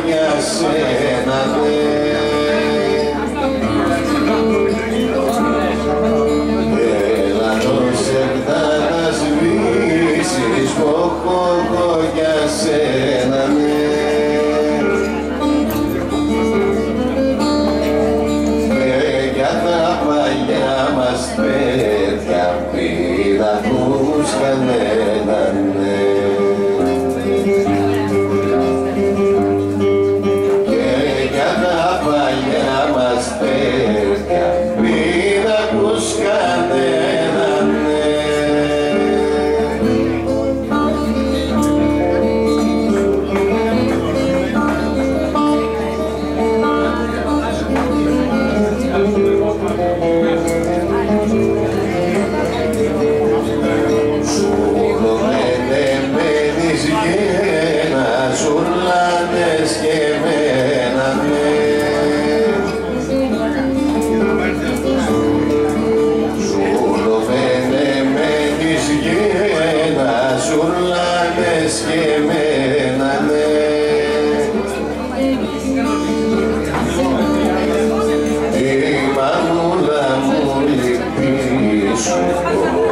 για σένα, ναι. Έλα νοσεύτα να σβήσεις, έχω για σένα, ναι. Για τα παλιά μας παιδιά μην ακούς κανέναν, ναι. Και για τα παλιά μας παιδιά μην ακούς κανέναν, ναι. Σουρλάνες και εμένα, ναι. Σουρλωμένες γένα, σουρλάνες και εμένα, ναι. Η μανούλα μου λυπήσου.